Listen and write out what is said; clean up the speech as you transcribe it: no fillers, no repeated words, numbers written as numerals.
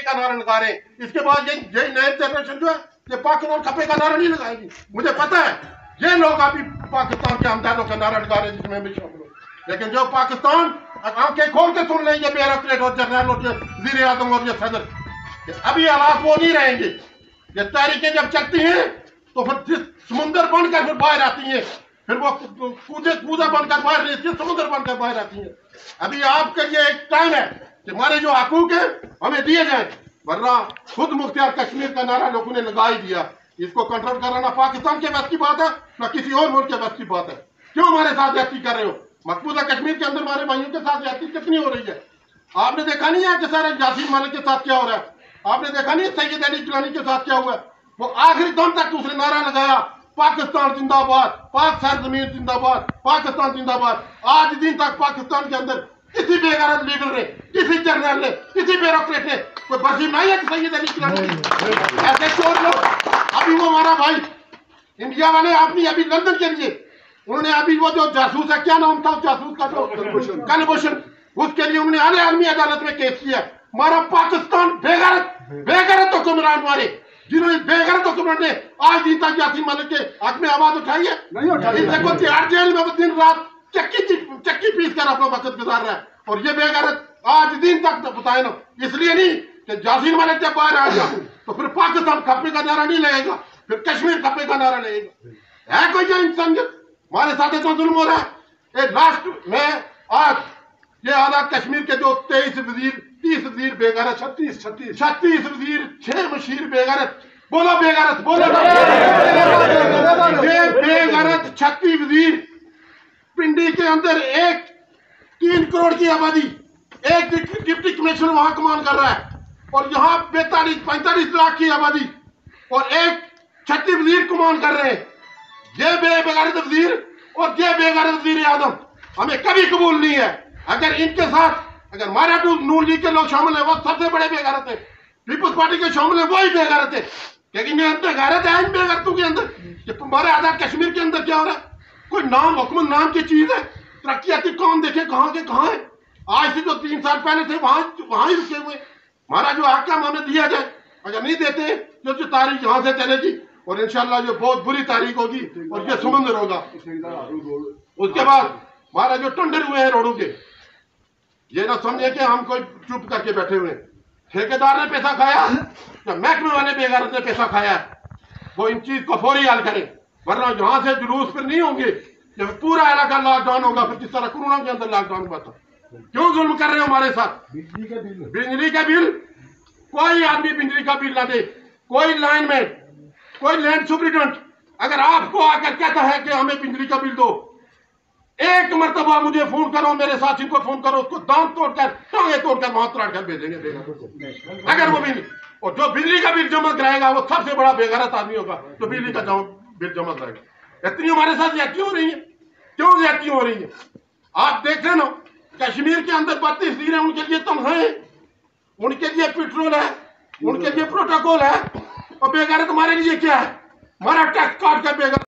का नारा लगा रहे हैं। इसके बाद ये नए जनरेशन जो है ये पाकिस्तान खपे का नारा नहीं लगाएगी। मुझे पता है ये लोग अभी पाकिस्तान के हमदर्दों का नारा लगा रहे हैं जिसमें भी शामिल हूँ, लेकिन जो पाकिस्तान आंखें खोल के सुन लेंगे ब्यूरोक्रेट और जनरल और वज़ीर आज़म और ये सदर, अभी हालात वो नहीं रहेंगे। ये तहरीकें जब चलती हैं तो फिर जिस समुंदर बनकर फिर बाहर आती हैं, फिर वो कूदा बनकर बाहर नहीं आती, समुद्र बनकर बाहर आती हैं। अभी आपके लिए एक टाइम है कि हमारे जो हकूक है हमें दिए जाए, वरना खुद मुख्तियार कश्मीर का नारा लोगों ने लगा ही दिया। इसको कंट्रोल कराना पाकिस्तान के बस की बात है ना किसी और मुल्क के बस की बात है। क्यों हमारे साथ ज्यादती कर रहे हो? मकबूजा कश्मीर के अंदर हमारे भाइयों के साथ ज्यादती कितनी हो रही है? आपने देखा नहीं है कि सारे यासीन मलिक के साथ क्या हो रहा है? आपने देखा नहीं सैयद अली गिलानी के साथ क्या हुआ है? वो आखिरी दम तक उसने नारा लगाया पाकिस्तान जिंदाबाद, पाक सरजमीन जिंदाबाद, पाकिस्तान जिंदाबाद। आज दिन तक पाकिस्तान के अंदर किसी बेगैरत लीडर ने, किसी जनरल ने, किसी ब्यूरोक्रेट ने कोई बर्सी नहीं है कि सैयद अली गिलानी ऐसे चोर लोग। अभी वो हमारा भाई इंडिया वाले आपने अभी लंदन के लिए उन्होंने अभी वो जो जासूस है, क्या नाम था जासूस का, जो कलभूषण, उसके लिए उन्होंने आले आलमी अदालत में केस किया। हमारा पाकिस्तान बेगैरत हुक्मरान मारे, जिन्होंने बेगैरत हुक्मरान ने आज दिन तक यासीन मलिक के हक में आवाज उठाई है। इनसे को तिहाड़ जेल में दिन रात चक्की पीस कर अपना वक्त गुजार रहा है, और ये बेगैरत आज दिन तक बताए ना। इसलिए नहीं कि यासीन मलिक जब बाहर आ गया तो फिर पाकिस्तान खपे का नारा नहीं लगेगा, फिर कश्मीर खपे का नारा लगेगा। है कोई जो इंसानियत? हमारे साथ इतना जुल्म हो रहा है। लास्ट में आज ये आजाद कश्मीर के जो 23 वजीर, 30 वजीर बेगैरत, 36 वजीर, 6 मशीर बेगैरत, बोलो बेगैरत, बोलो ये बेगैरत 36 वजीर पिंडी के अंदर 3 करोड़ की आबादी, एक डिप्टी कमिश्नर वहां कमान कर रहा है, और यहाँ 45 लाख की आबादी और एक 36 वजीर कमान कर रहे हैं। ये बेगैरत वजीर और ये बेगैरत वजीर आजम हमें कभी कबूल नहीं है। अगर इनके साथ अगर हमारा नून लीग के लोग शामिल है, वो सबसे बड़े बेगैरत है। पीपल्स पार्टी के शामिल है, वही बेगैरत है। लेकिन ये बेगैरत है इन बेगैरतों के अंदर। ये हमारे आजाद कश्मीर के अंदर क्या हो रहा है? कोई नाम हुकूमत नाम की चीज है? तरक्याती कौन देखे कहाँ के कहाँ है? आज से जो 3 साल पहले थे वहां ही रुके हुए। हमारा जो हक़ हमें दिया जाए, अगर नहीं देते जो तारीख यहाँ से चलेगी और इंशाल्लाह ये बहुत बुरी तारीख होगी और ये समुंदर होगा। उसके बाद हमारा जो टेंडर हुए हैं रोडों के, ये ना समझे कि हम कोई चुप करके बैठे हुए। ठेकेदार ने पैसा खाया या महकमे वाले बेगैरत ने पैसा खाया, वो इन चीज को फौरी हल करे, वरना यहाँ से जुलूस फिर नहीं होंगे। जब पूरा इलाका लॉकडाउन होगा, फिर जिस तरह कोरोना के अंदर लॉकडाउन हुआ था। क्यों जुल्म कर रहे हो हमारे साथ? बिजली का बिल कोई आदमी बिजली का बिल ना दे, कोई लाइनमैन, कोई लैंड सुपरिटेंडेंट अगर आपको आकर कहता है कि हमें बिजली का बिल दो, एक मरतबा मुझे फोन करो, मेरे साथी को फोन करो, उसको दांत तोड़कर टांगे तोड़कर वहां तोड़ कर भेजेंगे अगर वो बिल। और जो बिजली का बिल जमा कराएगा वो सबसे बड़ा बेगैरत आदमी होगा जो बिजली का बिल जमा कराएगा। इतनी हमारे साथ ज्यादती हो रही है। क्यों ज्यादती हो रही है? आप देख रहे ना, कश्मीर के अंदर 32 वीर है, उनके लिए तनख्वाहें, उनके लिए पेट्रोल है, उनके लिए प्रोटोकॉल है, और बेगैरत हमारे लिए क्या है? हमारा टैक्स काट कर बेगैरत